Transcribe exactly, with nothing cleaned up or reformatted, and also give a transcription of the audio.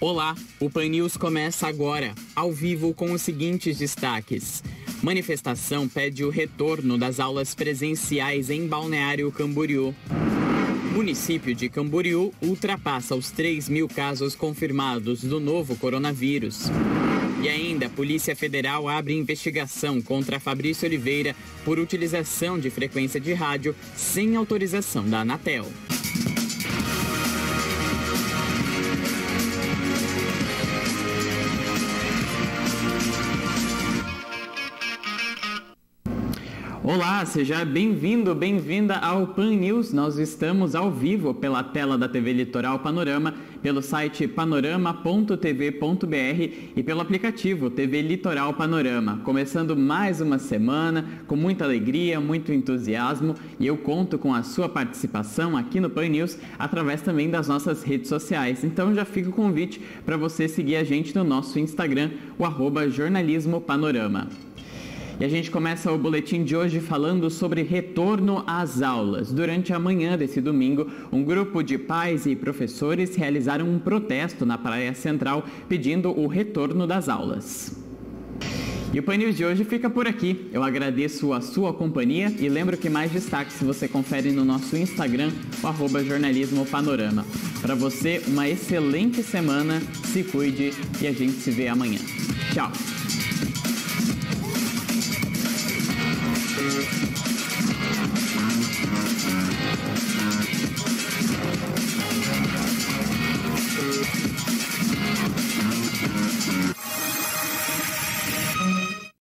Olá, o Pan News começa agora, ao vivo com os seguintes destaques. Manifestação pede o retorno das aulas presenciais em Balneário Camboriú. Município de Camboriú ultrapassa os três mil casos confirmados do novo coronavírus. E ainda, a Polícia Federal abre investigação contra Fabrício Oliveira por utilização de frequência de rádio sem autorização da Anatel. Olá, seja bem-vindo, bem-vinda ao Pan News. Nós estamos ao vivo pela tela da T V Litoral Panorama, pelo site panorama ponto t v ponto b r e pelo aplicativo T V Litoral Panorama. Começando mais uma semana com muita alegria, muito entusiasmo, e eu conto com a sua participação aqui no Pan News através também das nossas redes sociais. Então já fica o convite para você seguir a gente no nosso Instagram, o arroba jornalismo panorama. E a gente começa o boletim de hoje falando sobre retorno às aulas. Durante a manhã desse domingo, um grupo de pais e professores realizaram um protesto na Praia Central pedindo o retorno das aulas. E o Pan News de hoje fica por aqui. Eu agradeço a sua companhia e lembro que mais destaques você confere no nosso Instagram, o arroba jornalismo panorama. Para você, uma excelente semana, se cuide e a gente se vê amanhã. Tchau!